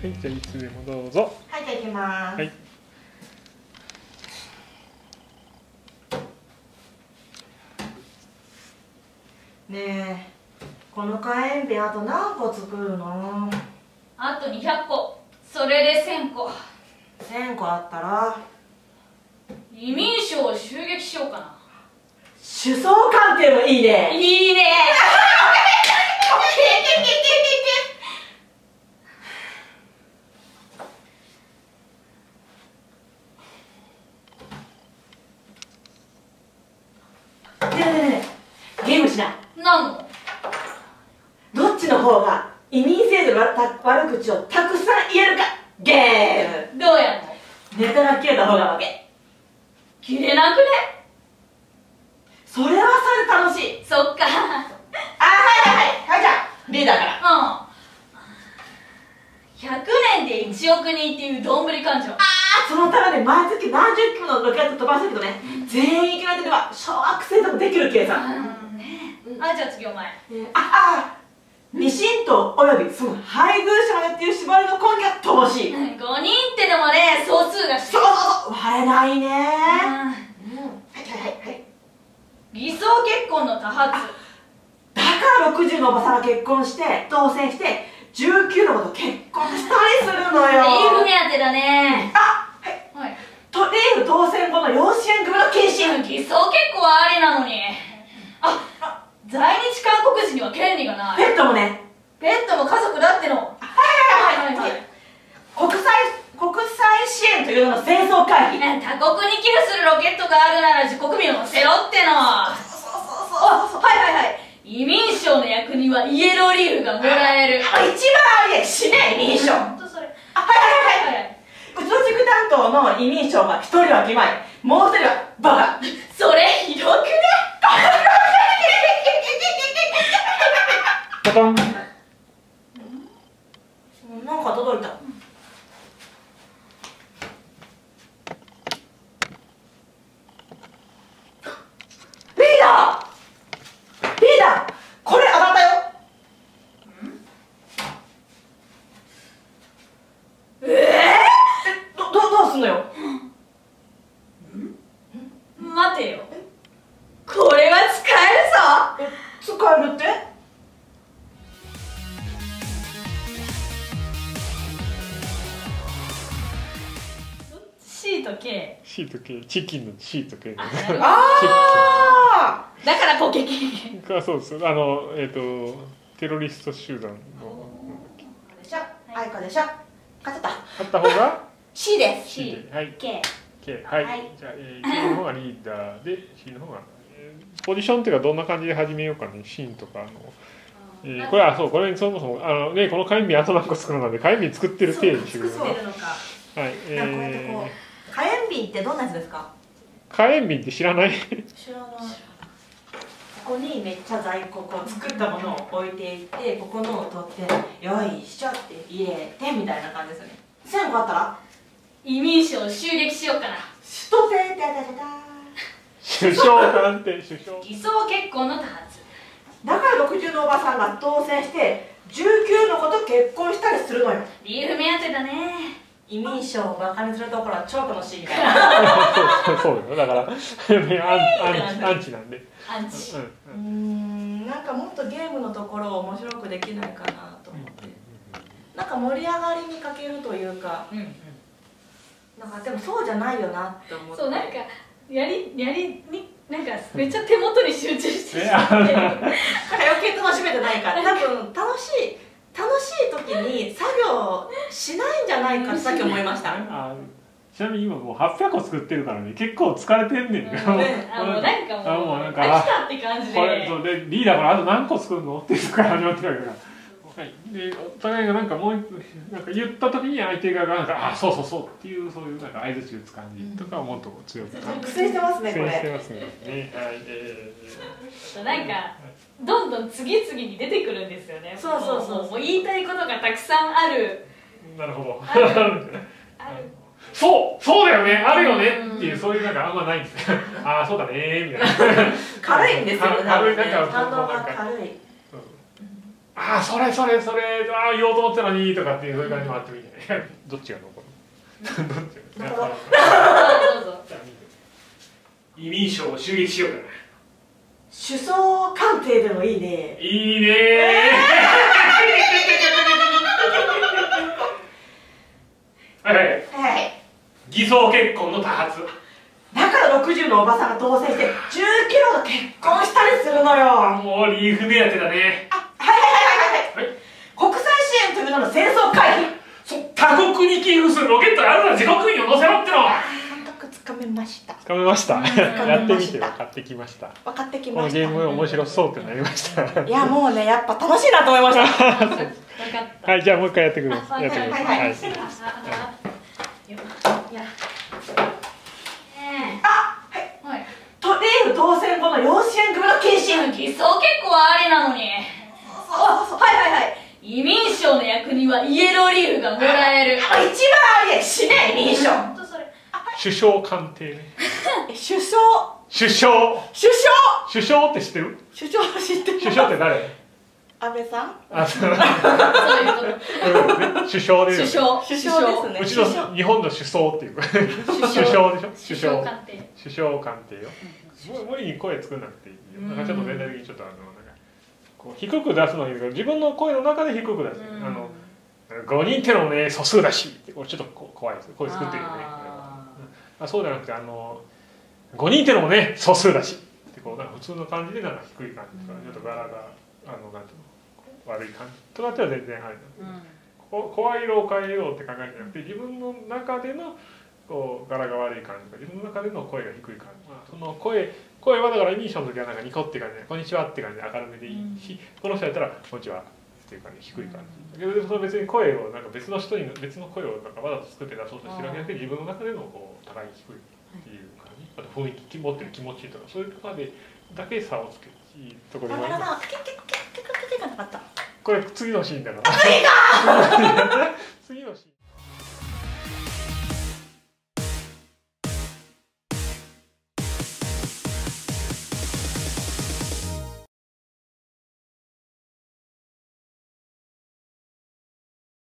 い、じゃあいつでもどうぞ。 はい、じゃあ行きます。 はい。 ねえ、この火炎瓶あと何個作るの？ あと200個。それで1000個。 1000個あったら移民省を襲撃しようかな。 首相官邸もいいね。 いいね。 ねえねえねえ、ゲームしない？ 何の？ どっちの方が移民制度の悪口をたくさん言えるかゲーム。 どうやんの？ ネタが切れた方が負け。 切れなくね？ それはそれで楽しい。 そっか。 はいはいじゃあリーダーから。 100年で1億人っていうどんぶり勘定。 そのために毎月何十機ものロケット飛ばすけどね、全員生きられてれば小学生でもできる計算。 じゃあ次お前。 二神党およびその配偶者までっていう縛りの根拠が乏しい。 5人ってでもね、総数がそう割れないね。 偽装結婚の多発。 だから60のおばさんが結婚して当選して19の子と結婚したりするのよ。 リーフ目当てだね。 とリーフ当選後の養子縁組の禁止。 偽装結婚はありなのに。在日韓国人には権利がない。 ペットもね。 ペットも家族だっての。 国際支援というのの戦争回避。 他国に寄付するロケットがあるなら自国民を乗せろっての。移民省の役にはイエローリーフがもらえる。 一番ありえしね移民省。うちの地区担当の移民省が一人は義妹、もう一人はバカ。 それひどくね？ パタン。 なんか届いた。リーダー、これ当たったよ。どうすんのよ。 待てよ。これは使えるぞ。 使えるって？ C と K。 C と K、チキンの C と K だね。 から攻撃。 そうです。テロリスト集団の。 でしょ、あいこでしょ。勝った方が C です。 C で、はい。 K。 K、はい。じゃあ K の方がリーダーで C の方がポジションっていうかどんな感じで始めようかね。シーンとかこれこれそもそもねこの火炎瓶あと何個作るので火炎瓶作ってる体にしよう。 作ってるのか。 はい。 火炎瓶ってどんなやつですか？ 火炎瓶って知らない？ 知らない。ここにめっちゃ在庫を作ったものを置いていて、ここのを取ってよいしょって入れてみたいな感じですよね。1000個あったら移民省を襲撃しようかな。 首都定首相官邸首相。 偽装結婚の多発。 だから60のおばさんが当選して19の子と結婚したりするのよ。 リーフ目当てだね。 移民省をバカにするところは超楽しいみたいな。 そうよ。だからアンチなんで。 アンチ。 なんかもっとゲームのところを面白くできないかなと思って。なんか盛り上がりに欠けるというか。なんかでもそうじゃないよなって思って。 そうなんかやりになんかめっちゃ手元に集中してしまって。 余計楽しめてないから。多分楽しい時に作業しないんじゃないかってさっき思いました。 ちなみに今もう800個作ってるからね結構疲れてんねん。 もうなんか飽きたって感じで。 これそうでリーダーからあと何個作るのっていうとこから始まってるから。はい、でお互いがなんかもうなんか言った時に相手側がなんかそうっていうそういうなんか相づち打つ感じとかはもっと強く苦戦してますねこれ。 苦戦してますね。 なんかどんどん次々に出てくるんですよね。 そうもう言いたいことがたくさんある。 なるほど。 ある。 そうだよねあるよねっていうそういうなんかあんまないんですよ。そうだねみたいな。 軽いんですよね。 軽いなんか反応が軽い。 ああそれああ言おうと思ってたのにとかっていうそういう感じもあってもいいんじゃないどっちが残るどっちがどうぞ。 移民省を襲撃しようかな。 首相官邸でもいいね。 いいねはいはい。偽装結婚の多発。 だから60のおばさんが当選して19のと結婚したりするのよ。 もうリーフ目当てだね。 はい国際支援という名の戦争回避。 他国に寄付するロケットがあるなら自国民を乗せろってのは。 つかめました。 つかめました。やってみて分かってきました。 分かってきこのました。 ゲーム面白そうってなりました。 いやもうねやっぱ楽しいなと思いました。 はい、じゃあもう一回やってください。 はい。とリーフ当選後の養子縁組の禁止。 偽装結婚はありなのに。移民省の役にはイエローリーフがもらえる。 一番ありえしね移民省。 首相官邸ね。 首相って知ってる？ 首相知ってる。 首相って誰？ 安倍さん？ あ、そういうこと。 首相で。 首相ですね。 うちの日本の首相っていう。首相でしょ？首相官邸よ。無理に声作んなくていいよ。なんかちょっと全体的にちょっとこう低く出すのにいいけど、自分の声の中で低く出す。5人ってのもね素数だしってちょっと怖いです。声作ってるよね。そうじゃなくて5人ってのもね素数だしってこうなんか普通の感じでなんか低い感じとかちょっと柄がなんていうの悪い感じとかっては全然ありなんで、声色を変えようって考えるんじゃなくて自分の中でのこう柄が悪い感じとか自分の中での声が低い感じ、その声はだからイニシャルの時はなんかニコって感じで「こんにちは」って感じで明るめでいいし、この人やったら「こんにちは」っていう感じで低い感じだけど、その別に声をなんか別の人に別の声をなんかわざと作って出そうとしてるわけじゃなくて自分の中でのこう高い低いっていう感じ、あと雰囲気持ってる気持ちとかそういうところでだけ差をつけるところにこれ次のシーンだから次のシーン